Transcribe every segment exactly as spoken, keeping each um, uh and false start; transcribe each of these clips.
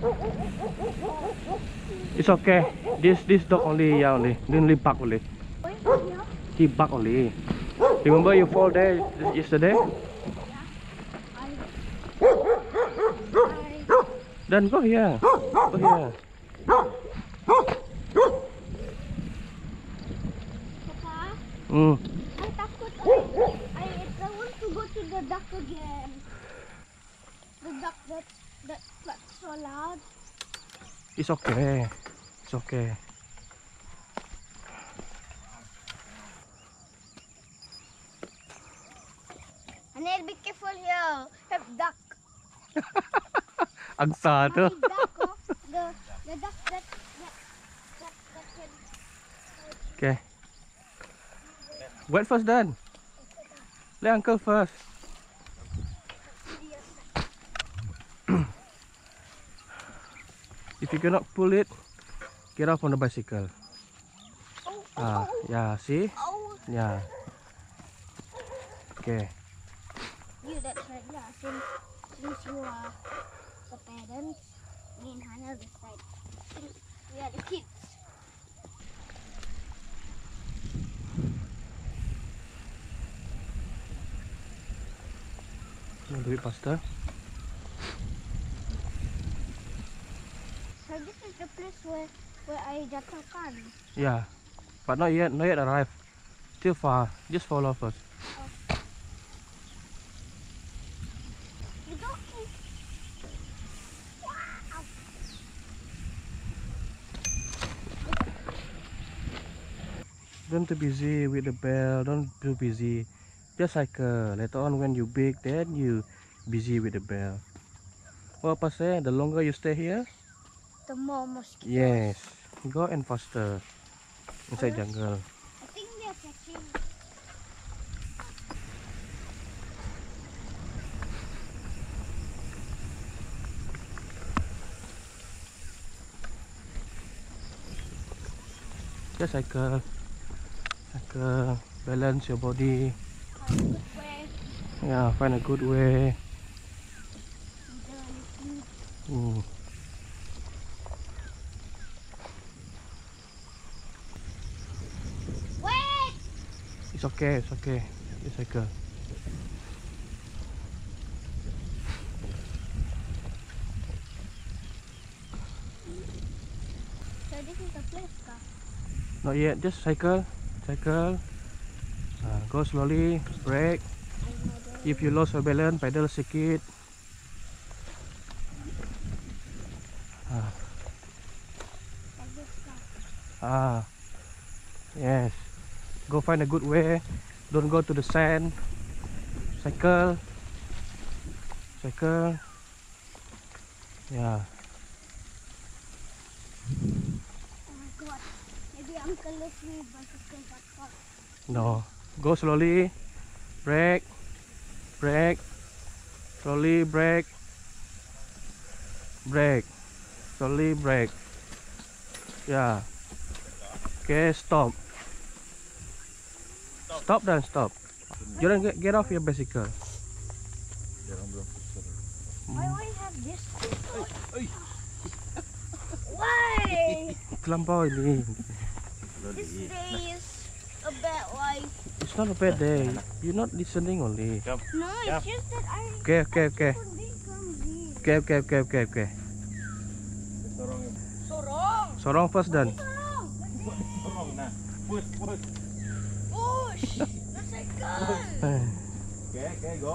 It's okay. This this dog only, yeah, only. He only bark only. He bark only. Remember you fall there yesterday? Then go here. Go here. Papa, Mm. I takut. I, I want to go to the duck again. The duck that that that's so loud. It's okay. It's okay. I need to be careful here. Have duck. Ang sado. Mommy, duck, oh. The the duck that that that, that can. Okay. Wait first then. Let uncle first. If you cannot pull it, get off on the bicycle. Oh, Ah, yeah, see? oh. Yeah. Okay. You, that's right. Yeah, since since you are the parents, me and Hannah decide. Since we are the kids. Do it faster. So this is the place where where I jatuhkan. Yeah. But not yet, not yet arrived. Still far. Just follow first. It's okay. Wow. Don't too busy with the bell. Don't too busy. Just cycle. Later on when you big, then you busy with the bell. What Papa say? The longer you stay here, The more mosquitoes. yes, go and faster inside jungle. I think they are catching. Just cycle, cycle, balance your body. Find a good way. Yeah, find a good way. Mm. Wait! It's okay, it's okay. Just cycle. So this is the place, ka? Not yet, just cycle, cycle. Uh, go slowly, brake. I know the If you lost your balance, pedal sedikit. Ah, like this, ka? ah, yes. Go find a good way. Don't go to the sand. Cycle, cycle. Yeah. Oh my god. Maybe Uncle left me bicycle but caught. No. Go slowly. Brake. Brake. Slowly brake. Brake. Slowly brake. Yeah. Okay, stop. Stop dan stop. Jangan get, get off your bicycle. Why do I have this? Why? Terlampau ini. This day is a bad life. It's not a bad day. You're not listening only. No, it's just that I. Okay, okay, okay. I'm being clumsy. Okay, okay, okay, okay, okay. Sorong. Sorong first dan. Sorong. Sorong na. Push, push. Push. The cycle. Okay, okay, go.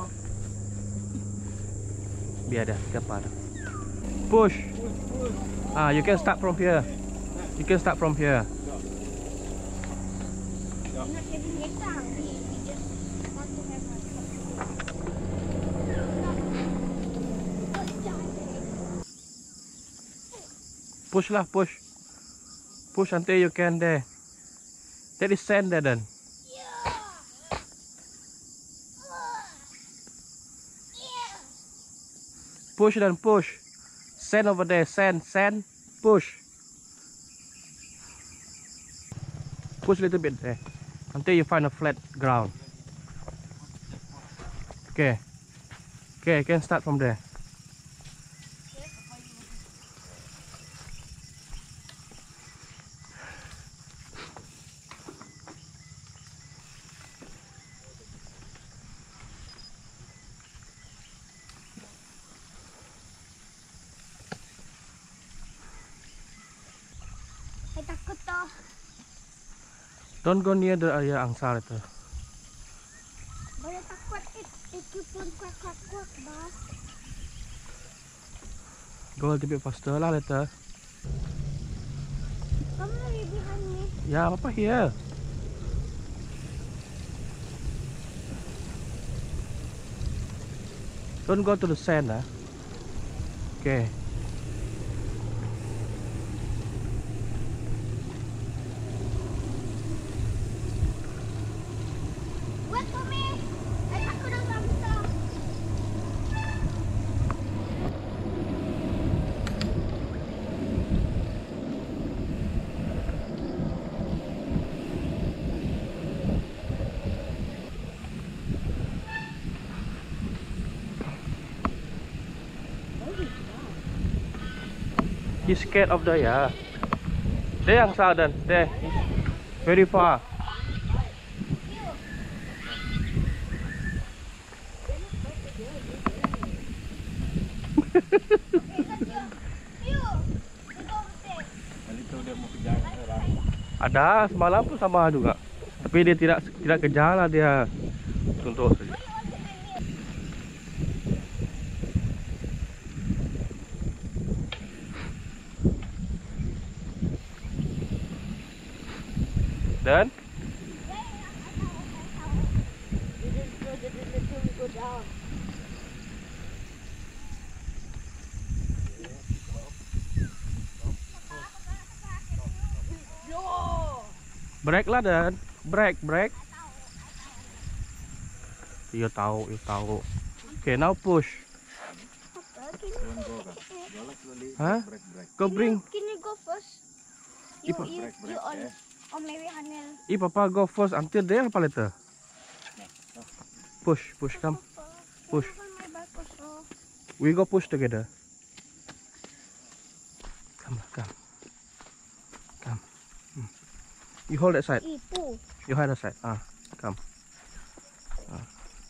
Biar dah, kapal. Push. Ah, you can start from here. You can start from here. I'm not getting it down. We, we just want to have a Push lah, push. Push until you can there. That is sand there then. Push dan push. Sand over there, sand, sand. Push. Push a little bit there until you find a flat ground. Okay. Okay, you can start from there. Don't go near the area angsa later. Boleh takut it, it keep on quack quack quack, bah. Go a little bit faster lah later. Come here behind me. Yeah, Papa here. Don't go to the sand, ah. Okay. Wait for me. Eh, aku dah sampai. He's scared of the yeah. There angsa dan there. Very far. Itu dia mau kejar orang. Ada semalam pun sama juga. Tapi dia tidak tidak kejar lah dia. Contoh saja. Dan break lah dan break break. Iya tahu, iya tahu. Okay, now push. Don't go kan. Go lah slowly. Hah? Break break. Go bring. Can you go first? You, Ipa- you, Break, you break, on, yeah. or maybe Hanel. Eh, Papa go first until there apa later? Push, push, come. Push. Can you hold my back also? We go push together. Come, come, come. Hmm. You hold that side. Ipu. You hold that side. Ah, come. Ah.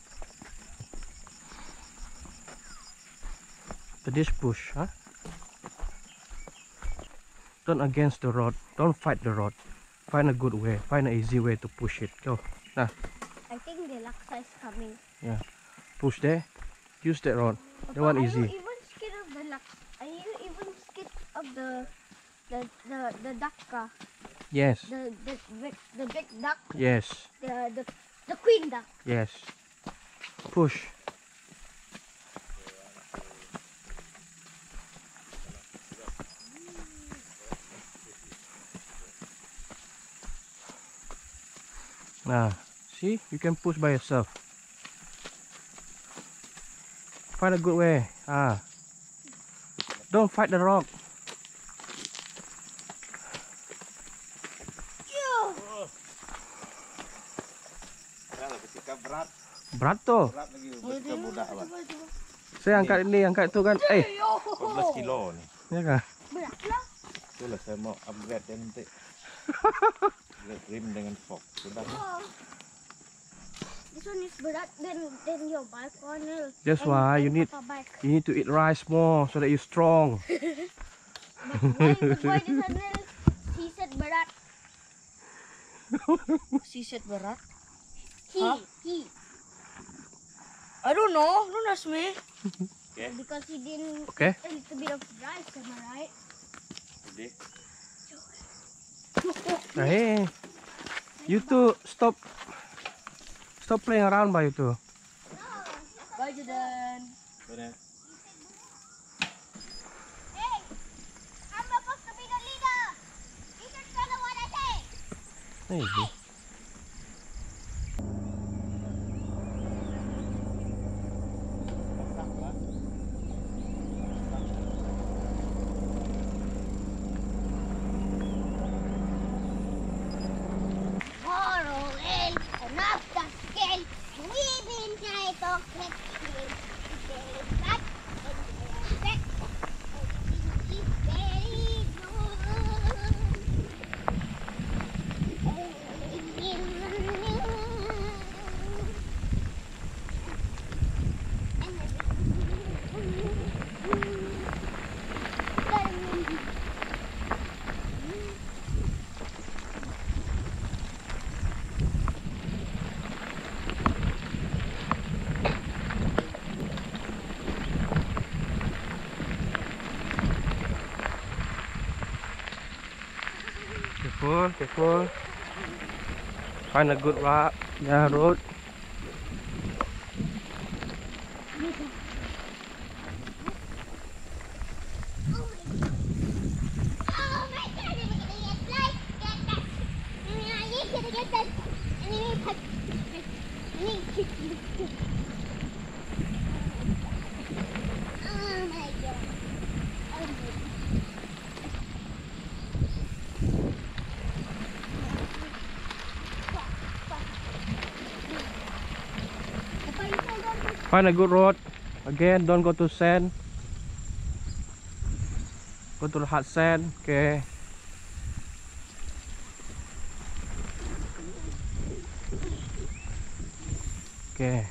The dish push, huh? Don't against the rod. Don't fight the rod. Find a good way. Find an easy way to push it. Go. Nah, I think the laksa is coming. yeah. Push there. Use that rod. That Papa, one are easy. you even scared of the laksa? Are you even scared of the the the the ducka? Yes. The the big the big duck? Yes. The the the queen duck. Yes. Push. Nah, see, you can push by yourself. Find a good way. Ah, don't fight the rock. Ya, ketika berat, Berat tuh. berat lagi ketika budak lah. Saya angkat ini, angkat itu kan. Eh, dua belas kilo nih. ya kan? Berat lah. Itulah saya mau upgrade ya nanti. Upgrade rim dengan fork. Sudah. Oh. This one is berat than than your bike, Cornel. That's And- why you and need- Papa bike. You need to eat rice more so that you're strong. But why, but why this Hanel? He said berat. She said berat. He Huh? he I don't know. Don't ask me. because he didn't Okay. eat a little bit of rice, am I right? Jadi, Hey, you two stop, stop playing around by you two. Bye, Jordan. benar. Hey, I'm supposed to be the leader. You should follow what I say. Hey, Moral is enough to scale. We've been trying to get you. But it's very good. Careful, careful. Find a good road. Yeah, road. Oh my God, I'm gonna get light, get that. And then I need to get that. And then I put. I need to get Oh my God. Oh my God. Find a good road. Again, don't go to sand. Go to the hard sand. Okay. Okay.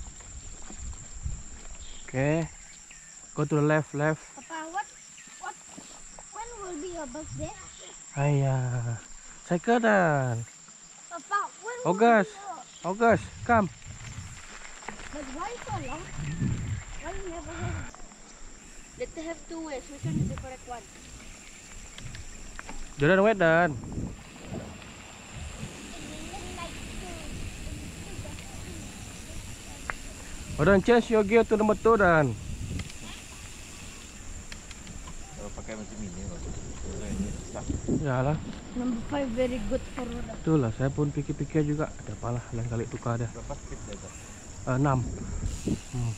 Okay. Go to the left, left. Papa, what, what, when will be your birthday? Ayah. Cycle dan. Papa, when will August. be your, August, come. but why so long? Why you never have? Let they have two ways. Which one is the correct one? Jordan, wait dan. Jordan, change your gear to number two dan. Kalau pakai macam ini bagus. Kalau ini susah. Yalah. Number five very good for roda. Itulah, saya pun pikir-pikir juga. Ada apalah, lain kali tukar dah. Berapa speed dia tu? Uh, enam. Hmm.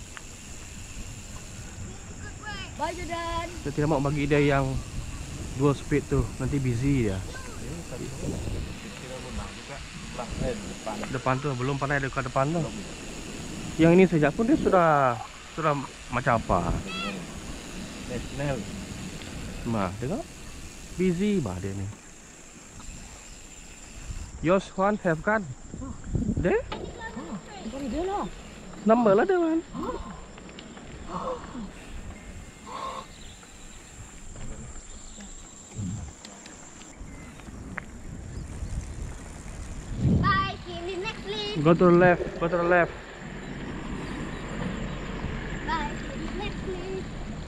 Bye, Jordan. Saya tidak mau bagi dia yang dual speed tuh, nanti busy dia. Ini tadi kira lunak juga. Belakang eh, depan. Depan tuh belum pernah dekat depan tuh. Yang ini saja pun dia sudah sudah macam apa? National. Nah, tengok. Busy bah dia ni. Yours one have kan? Deh? Bukan dia lah. Number lah dia kan? Bye, see you in the next lift. Go to the left, go to the left. Bye, see you in the next lift.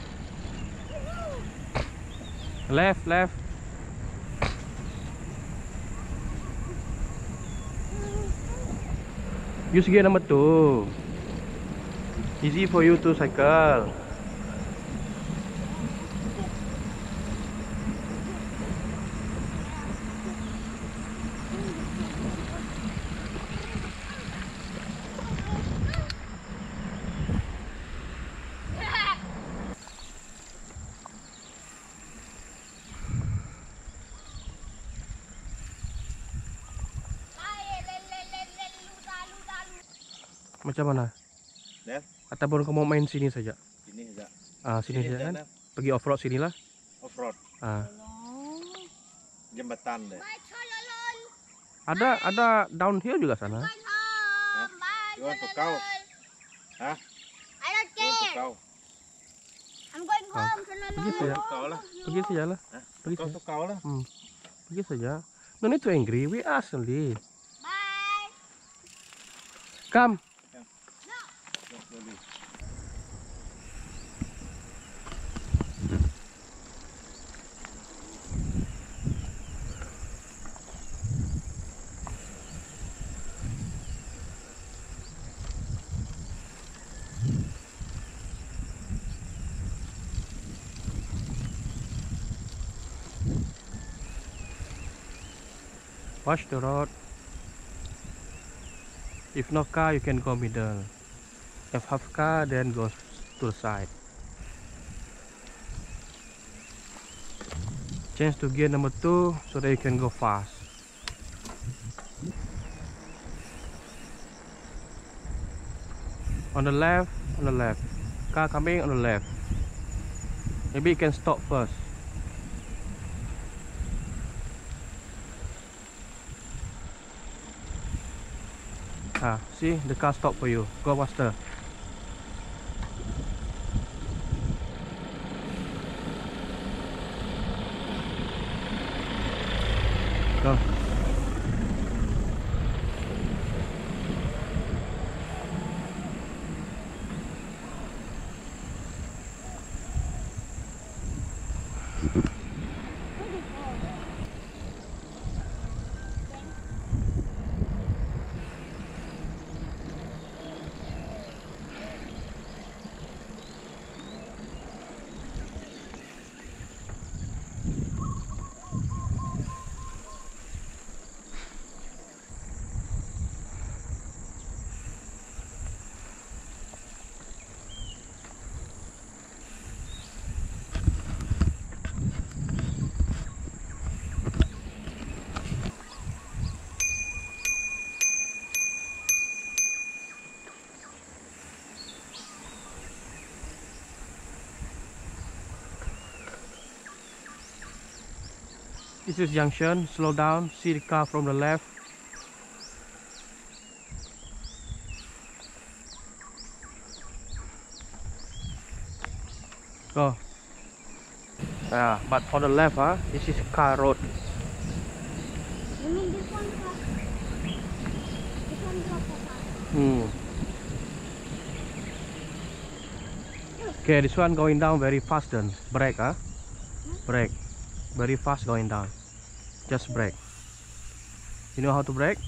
Left, left. Use gear number two. Easy for you to cycle. Macam mana? Left. Ataupun kamu main sini saja? Sini saja. Ah, sini saja kan? Left. Pergi off road sinilah. Off road. Ah. Jembatan deh. Bye, Chololol. Ada ada downhill juga sana. Going home. Bye, You want to cow? Hah? I don't You want to care. cow? I'm going Ah, home, pergi Chololol. saja. Kau lah. Pergi saja lah. Hah? Pergi Kau saja. tu kau lah. Hmm. Pergi saja. No need to angry. We ask only. Bye. Come. Slowly. Watch the road. If no car, you can go middle. If have car, then go to the side. Change to gear number two so that you can go fast. On the left, on the left. Car coming on the left. Maybe you can stop first. Ah, see, the car stop for you. Go faster. Go. This is junction. Slow down. See the car from the left. Go. Yeah, but on the left, huh? This is car road. You mean this one drop? This one drop apart. Hmm. Okay, this one going down very fast then. Brake, huh? Brake. Very fast going down. Just brake. You know how to brake?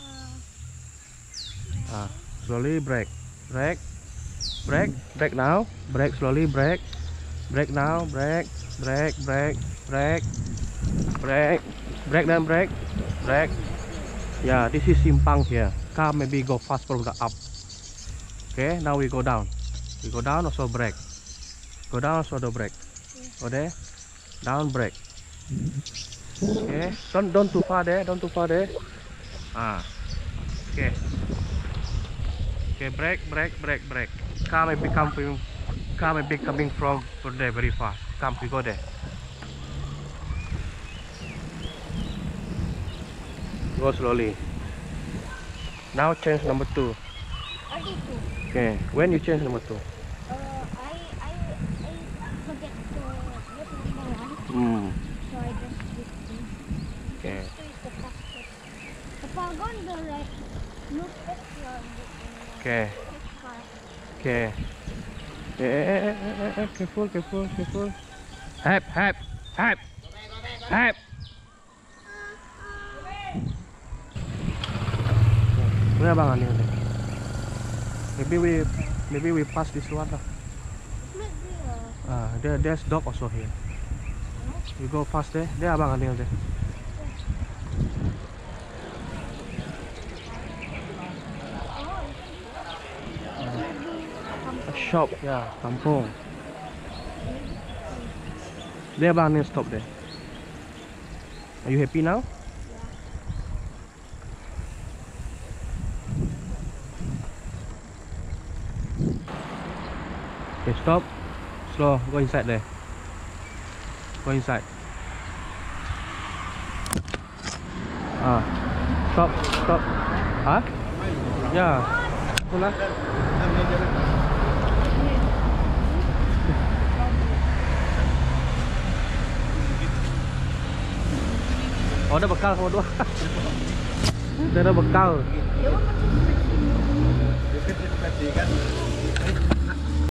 Uh, Ah, slowly brake. Brake. Brake. Brake now. Brake slowly. Brake. Brake now. Brake. Brake. Brake. Brake. Brake. Brake then brake. Brake. Yeah, this is simpang here. Car maybe go fast from the up. Okay, now we go down. We go down also brake. Go down also the brake. Go there. Down brake. Okay. Don't don't too far there. Don't too far there. Ah. Okay. Okay. Brake. Brake. Brake. Brake. Car may be coming. Car may be coming from from there very fast. Come, we go there. Go slowly. Now change number two. already two. Okay. When you change number two? Uh, I, I, I forget to get number one, Hmm. so I just did two. Okay. Two is the fastest. If I go on the right, look at your Okay. car. Okay. Eh, eh, eh, eh, eh, careful, careful, careful. Help, help, help, help. Where abang ni? Maybe we, maybe we pass this one lah. Maybe, uh, Ah, there, there's dog also here. We go fast there. There abang ni there. A shop, yeah, kampung. There abang ni stop there. Are you happy now? Okay, stop. Slow. Go inside there. Go inside. Ah, stop, stop. Huh? Yeah. Itulah. Oh, ada bekal kamu dua. Ada bekal. you want to